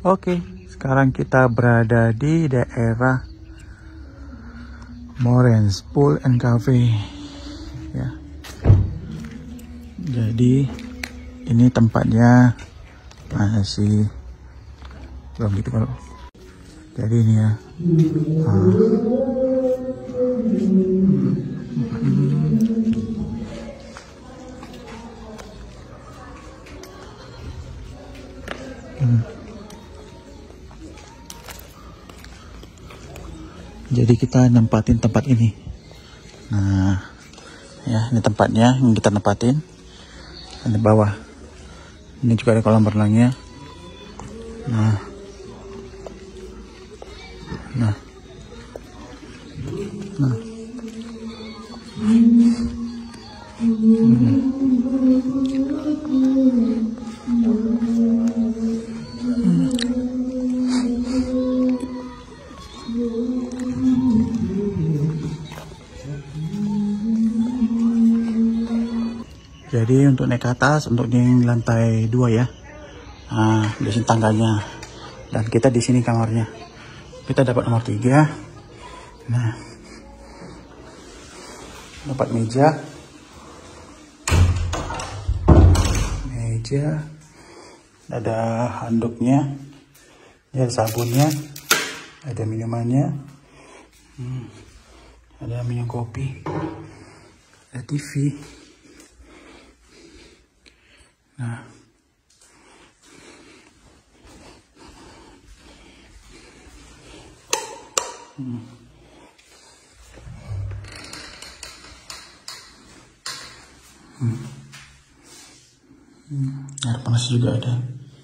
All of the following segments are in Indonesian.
Oke, sekarang kita berada di daerah Morens Pool and Cafe ya. Jadi ini tempatnya masih belum gitu kalau. Jadi ini ya. Jadi kita nempatin tempat ini. Nah, ya ini tempatnya yang kita nempatin. Di bawah. Ini juga ada kolam renangnya. Nah. Jadi untuk naik ke atas, untuk di lantai 2 ya. Nah, di sini tangganya. Dan kita di sini kamarnya. Kita dapat nomor 3. Nah, dapat meja. Ada handuknya. Ada sabunnya. Ada minumannya. Ada minum kopi. Ada TV. Nah, air panas juga ada.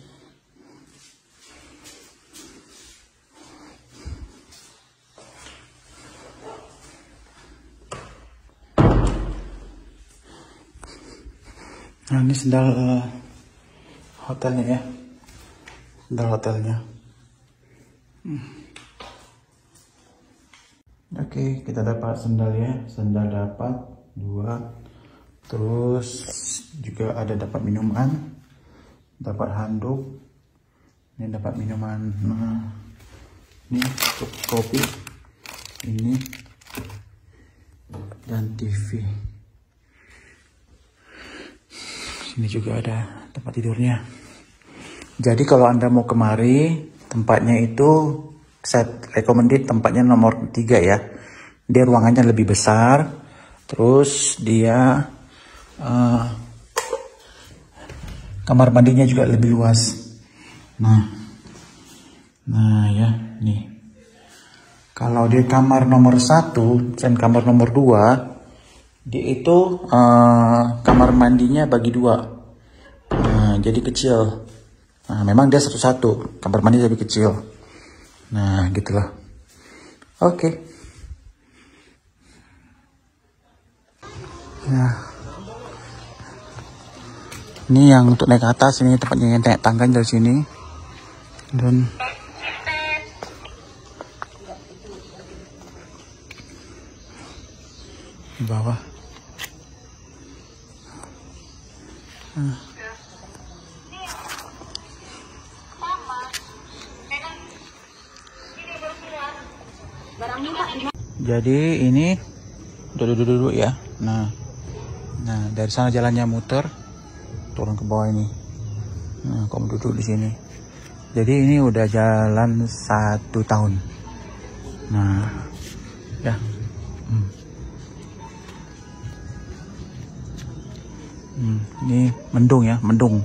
Nah, ini sendal hotelnya ya. Sendal hotelnya. Oke, kita dapat sendal ya. Sendal dapat 2. Terus juga ada dapat minuman. Dapat handuk. Ini dapat minuman. Nah, ini kopi. Ini. Dan TV. Ini juga ada tempat tidurnya. Jadi kalau Anda mau kemari, tempatnya itu saya recommended tempatnya nomor 3 ya. Dia ruangannya lebih besar. Terus dia kamar mandinya juga lebih luas. Nah ya, nih. Kalau di kamar nomor 1 dan kamar nomor 2, dia itu kamar mandinya bagi 2. Nah, jadi kecil. Nah, memang dia satu-satu. Kamar mandi lebih kecil. Nah, gitulah. Oke. Nah, ini yang untuk naik ke atas. Ini tempatnya yang naik tangga dari sini. Dan di bawah. Jadi ini duduk ya. Nah dari sana jalannya muter turun ke bawah ini. Nah, kamu duduk di sini. Jadi ini udah jalan 1 tahun. Nah, ya. Ini mendung ya, mendung.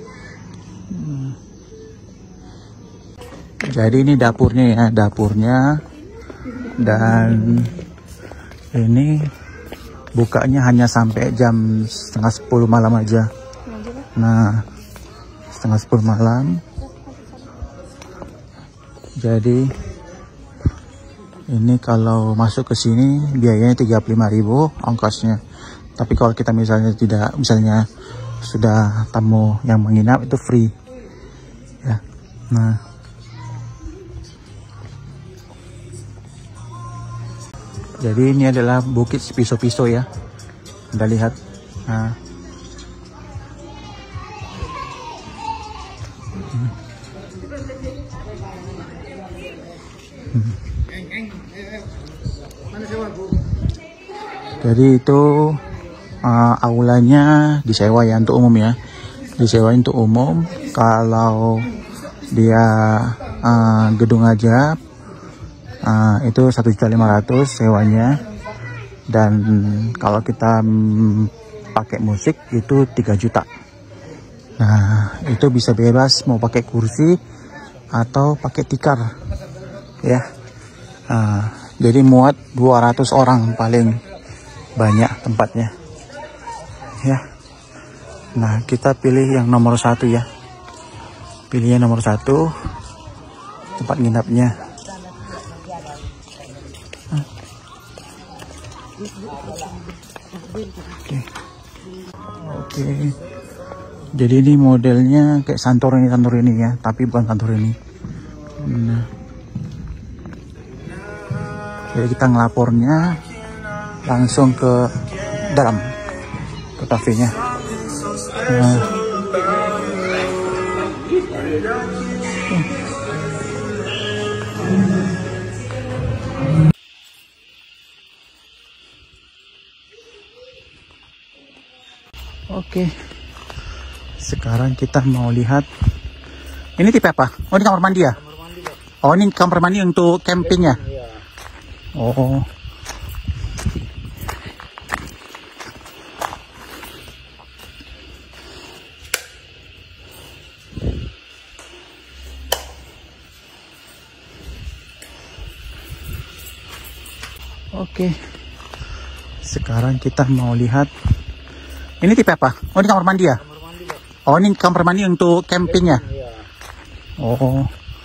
Jadi ini dapurnya ya, dapurnya. Dan ini bukanya hanya sampai jam 9:30 malam aja. Nah, 9:30 malam. Jadi ini kalau masuk ke sini biayanya 35.000 ongkosnya. Tapi kalau kita misalnya sudah tamu yang menginap itu free. Ya. Nah. Jadi ini adalah Bukit Piso-Piso ya. Anda lihat. Nah. Jadi itu aulanya disewa ya, untuk umum ya. Disewa untuk umum. Kalau dia gedung aja itu 1.500.000 sewanya. Dan kalau kita pakai musik itu 3 juta. Nah, itu bisa bebas mau pakai kursi atau pakai tikar ya. Jadi muat 200 orang paling banyak tempatnya ya. Nah, kita pilih yang nomor 1 ya. Pilihnya nomor 1 tempat nginapnya. Oke. Jadi ini modelnya kayak Santorini ya, tapi bukan Santorini. Nah. Jadi kita ngelapornya langsung ke dalam, ke kafenya. Nah. Oke. Sekarang kita mau lihat. Ini tipe apa? Oh, ini kamar mandi ya? Oh, ini kamar mandi untuk camping ya? Oh. Oke. Sekarang kita mau lihat. Ini tipe apa? Oh, ini kamar mandi ya? Oh, ini kamar mandi untuk camping ya? Oh.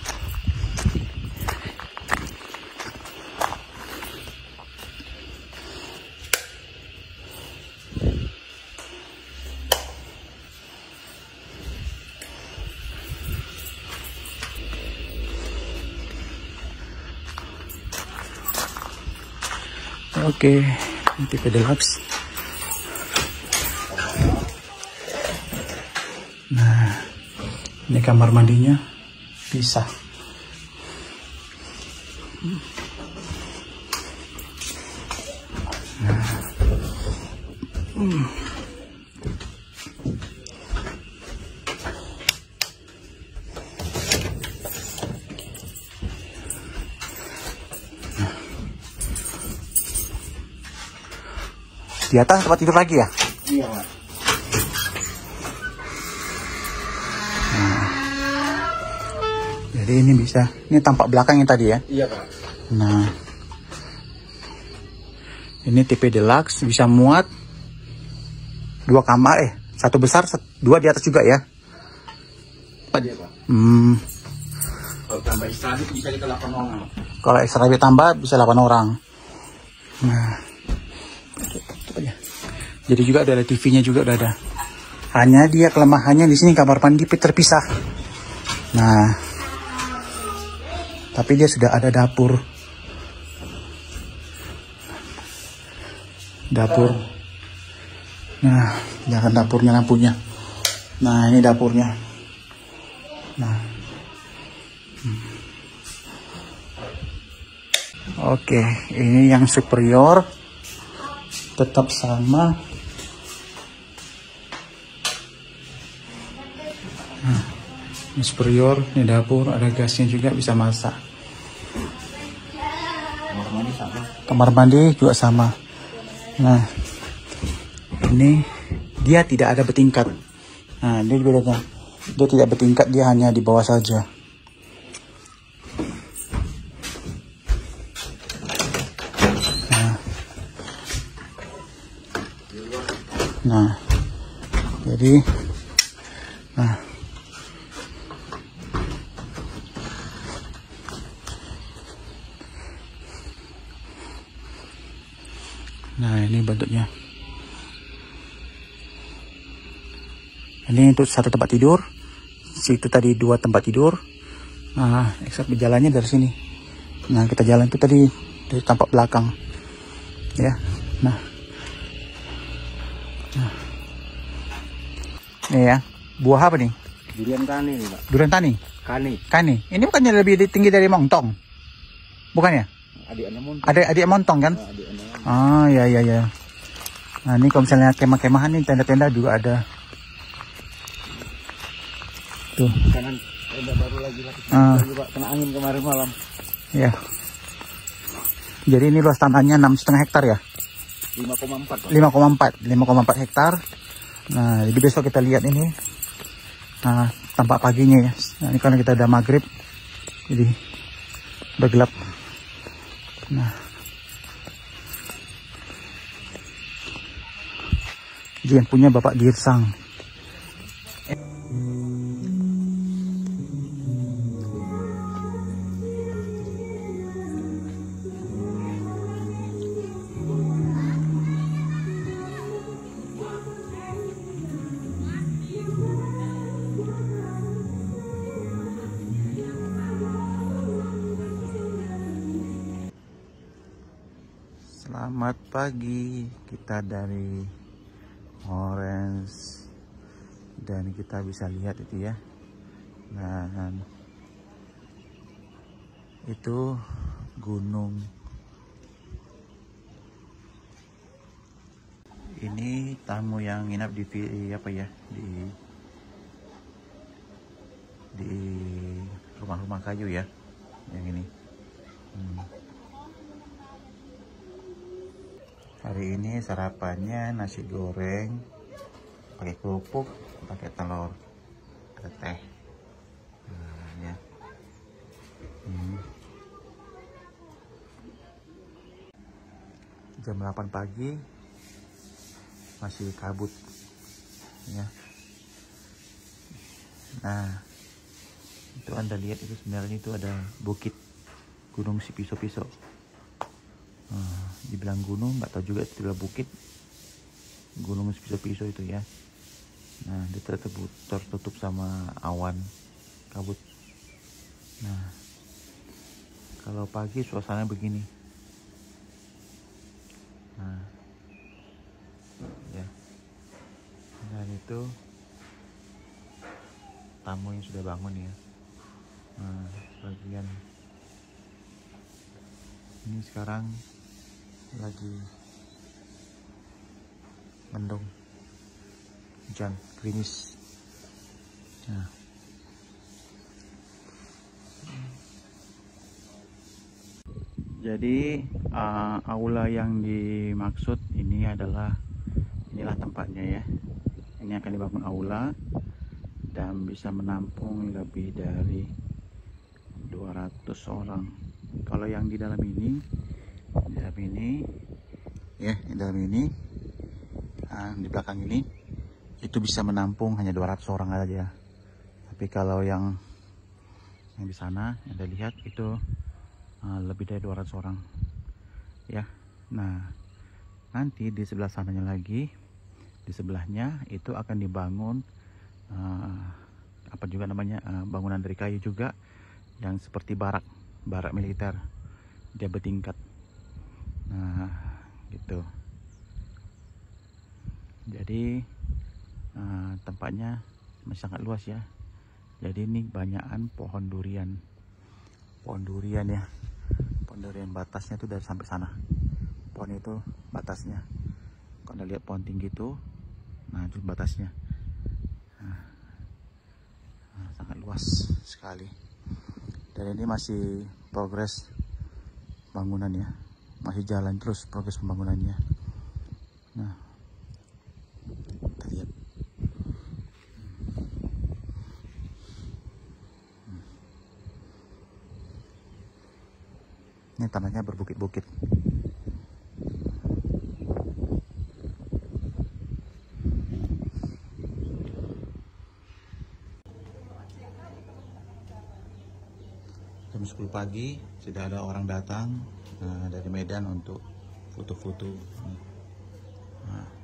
Oke, tipe deluxe. Nah, ini kamar mandinya pisah. Di atas tempat tidur lagi ya? Iya, Pak. Nah, jadi ini bisa, ini tampak belakangnya tadi ya? Iya, Pak. Nah, ini tipe deluxe, bisa muat 2 kamar, 1 besar, 2 di atas juga ya? Iya, Pak. Kalau tambah ekstra bisa ke 8 orang. Kalau ekstra tambah bisa 8 orang. Nah. Jadi juga ada TV-nya juga udah ada. Hanya dia kelemahannya di sini kamar mandi terpisah. Nah, tapi dia sudah ada dapur. Dapur. Nah, jangan dapurnya lampunya. Nah, ini dapurnya. Nah. Oke, ini yang superior tetap sama. Nah, ini superior, ini dapur, ada gasnya juga, bisa masak. Kamar mandi sama. Kamar mandi juga sama. Nah, ini dia tidak ada bertingkat. Nah, ini bedanya. Dia tidak bertingkat, dia hanya di bawah saja. Nah, jadi, nah ini bentuknya. Ini untuk 1 tempat tidur. Situ tadi 2 tempat tidur. Nah, ekstra jalannya dari sini. Nah, kita jalan itu tadi dari tampak belakang, ya. Nah, ini ya. Buah apa nih? Durian kani nih, Pak. Durian tani? Kani. Kani. Ini bukannya lebih tinggi dari montong? Bukannya? Adik-adik montong. Adik montong kan? Ah, ya ya ya. Nah, ini kalau misalnya kemah-kemahan nih, tenda-tenda juga ada. Tuh. Kanan tenda baru lagi lagi, Pak. Kena angin kemarin malam. Ya. Jadi ini luas tanahnya 6,5 hektar ya? 5,4, Pak. 5,4 hektar. Nah, jadi besok kita lihat ini. Nah, tampak paginya ya. Nah, ini karena kita udah maghrib, jadi udah gelap. Nah, jadi yang punya Bapak Girsang. Selamat pagi, kita dari Orange dan kita bisa lihat itu ya. Nah, itu gunung. Ini tamu yang nginap di apa ya, di rumah-rumah kayu ya, yang ini. Hari ini sarapannya nasi goreng pakai kerupuk, pakai telur, ada teh. Nah, ya. Jam 8 pagi masih kabut ya. Nah, itu Anda lihat itu sebenarnya itu ada bukit Gunung Sipiso-Piso. Dibilang gunung, nggak tahu juga itu adalah bukit Gunung Sipiso-Piso itu ya. Nah, dia tertutup sama awan kabut. Nah, kalau pagi suasana begini. Nah, ya. Dan itu tamu yang sudah bangun ya. Nah, bagian ini sekarang lagi mendung, hujan gerimis. Nah, jadi aula yang dimaksud ini adalah, inilah tempatnya ya. Ini akan dibangun aula dan bisa menampung lebih dari 200 orang. Kalau yang di dalam ini ya, di dalam ini, di belakang ini itu bisa menampung hanya 200 orang aja. Tapi kalau yang di sana Anda lihat itu lebih dari 200 orang ya. Nah, nanti di sebelah sananya lagi, di sebelahnya itu akan dibangun apa juga namanya, bangunan dari kayu juga yang seperti barak militer, dia bertingkat. Nah, gitu. Jadi tempatnya masih sangat luas ya. Jadi ini banyakan pohon durian ya. Pohon durian batasnya tuh dari sampai sana. Pohon itu batasnya. Kalau Anda lihat pohon tinggi itu, nah itu batasnya. Nah, sangat luas sekali. Dan ini masih progres bangunan ya. Masih jalan terus progres pembangunannya. Nah, kita lihat. Ini tanahnya berbukit-bukit. Jam 10 pagi sudah ada orang datang dari Medan untuk foto-foto. Nah,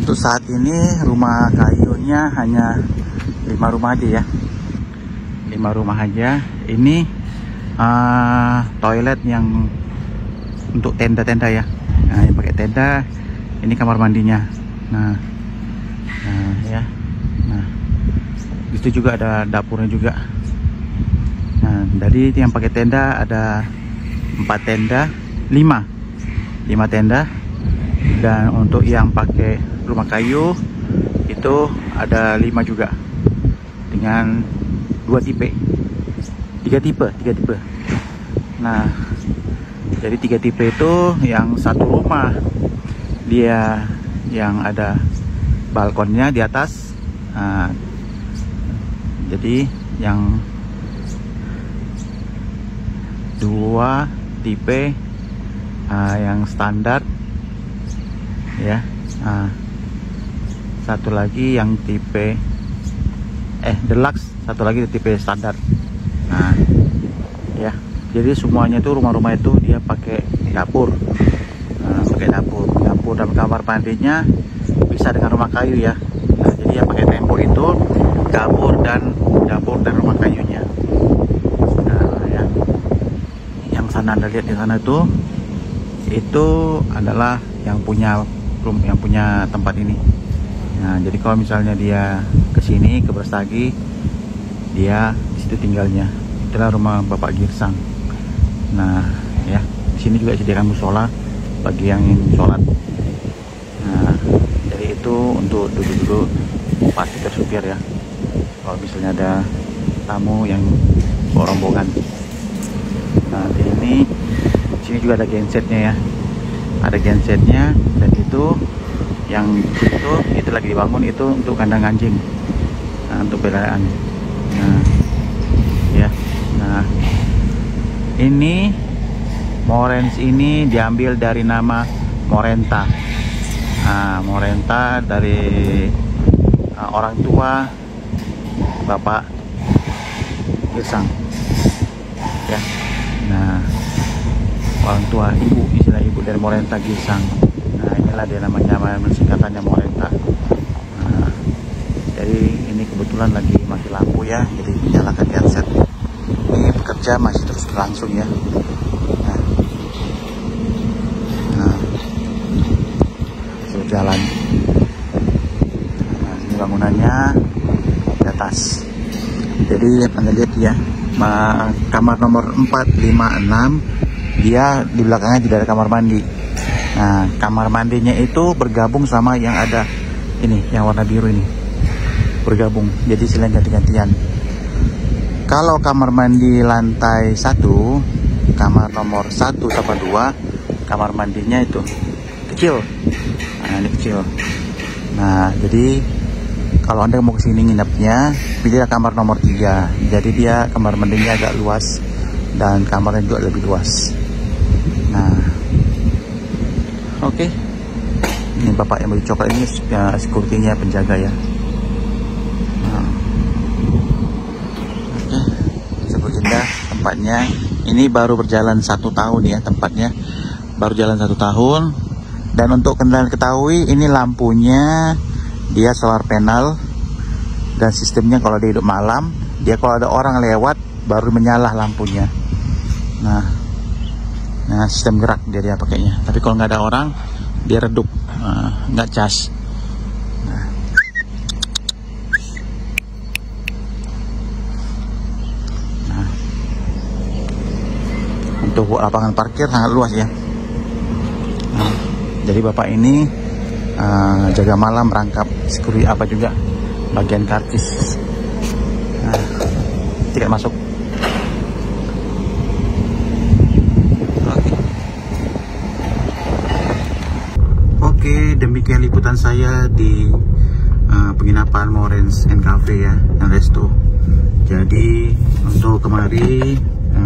Untuk saat ini rumah kayunya hanya 5 rumah aja ya, 5 rumah aja. Ini toilet yang untuk tenda-tenda ya. Nah, yang pakai tenda. Ini kamar mandinya. Nah ya. Nah, itu juga ada dapurnya juga. Nah, jadi yang pakai tenda ada 4 tenda, 5 tenda. Dan untuk yang pakai rumah kayu itu ada 5 juga, dengan 3 tipe. Nah, jadi 3 tipe itu yang satu rumah dia yang ada balkonnya di atas. Nah, jadi yang 2 tipe yang standar ya. Nah, satu lagi yang tipe deluxe, satu lagi tipe standar. Nah ya, jadi semuanya itu rumah-rumah itu dia pakai dapur. Nah, pakai dapur dan kamar mandinya bisa dengan rumah kayu ya. Nah, jadi yang pakai tembok itu dapur dan rumah kayunya. Nah ya, yang sana Anda lihat di sana itu adalah yang punya tempat ini. Nah, jadi kalau misalnya dia kesini ke Brastagi, dia di situ tinggalnya. Itulah rumah Bapak Girsang. Nah, ya, di sini juga disediakan musola bagi yang ingin sholat. Nah, jadi itu untuk duduk-duduk pas supir ya. Kalau misalnya ada tamu yang bawa rombongan. Nah, di sini juga ada gensetnya ya. Ada gensetnya, dan itu yang itu lagi dibangun itu untuk kandang anjing. Nah, untuk peliharaan. Nah ya, nah ini Morens ini diambil dari nama Morenta. Nah, Morenta dari orang tua Bapak Girsang ya. Nah, orang tua istilah ibu dari Morenta Girsang. Nah, inilah dia namanya singkatannya Morenta. Nah, jadi ini kebetulan lagi mati lampu ya, jadi nyalakan genset. Ini bekerja masih terus berlangsung ya. Nah, sudah jalan. Nah, ini bangunannya di atas. Jadi Anda lihat ya, kamar nomor 4, 5, 6 dia di belakangnya tidak ada kamar mandi. Nah, kamar mandinya itu bergabung sama yang ada ini, yang warna biru ini. Bergabung, jadi sileng ganti-gantian. Kalau kamar mandi lantai 1, kamar nomor 1 tambah 2, kamar mandinya itu kecil. Nah, ini kecil. Nah, jadi kalau Anda mau kesini nginepnya, pilihlah kamar nomor 3. Jadi dia kamar mandinya agak luas dan kamarnya juga lebih luas. Nah, oke. Ini bapak yang beli coklat ini security-nya penjaga ya. Nah, oke. Cukup indah tempatnya. Ini baru berjalan 1 tahun ya tempatnya. Baru jalan 1 tahun. Dan untuk kendaraan ketahui, ini lampunya dia solar panel. Dan sistemnya kalau dia hidup malam, dia kalau ada orang lewat baru menyala lampunya. Nah, sistem gerak dia pakainya. Tapi kalau nggak ada orang, dia redup, nggak cas. Nah, untuk lapangan parkir sangat luas ya. Nah, jadi bapak ini jaga malam, merangkap security apa juga bagian karcis. Nah, tidak masuk. Oke, demikian liputan saya di penginapan Morens and Cafe ya, and Resto. Jadi untuk kemari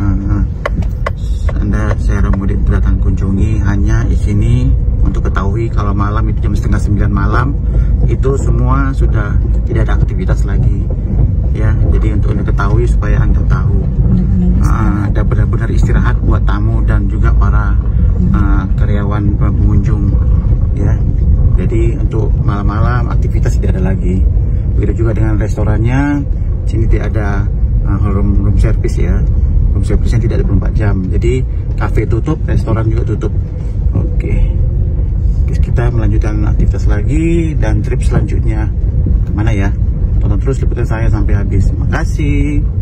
saya mudik datang kunjungi hanya di sini. Untuk ketahui, kalau malam itu jam 8:30 malam itu semua sudah tidak ada aktivitas lagi ya. Jadi untuk Anda ketahui, supaya Anda tahu, ada benar-benar istirahat buat tamu dan juga para karyawan pengunjung ya. Jadi untuk malam-malam aktivitas tidak ada lagi. Begitu juga dengan restorannya. Sini tidak ada room service ya. Room service-nya tidak 24 jam. Jadi kafe tutup, restoran juga tutup. Oke. Kita melanjutkan aktivitas lagi dan trip selanjutnya kemana ya? Tonton terus liputan saya sampai habis. Terima kasih.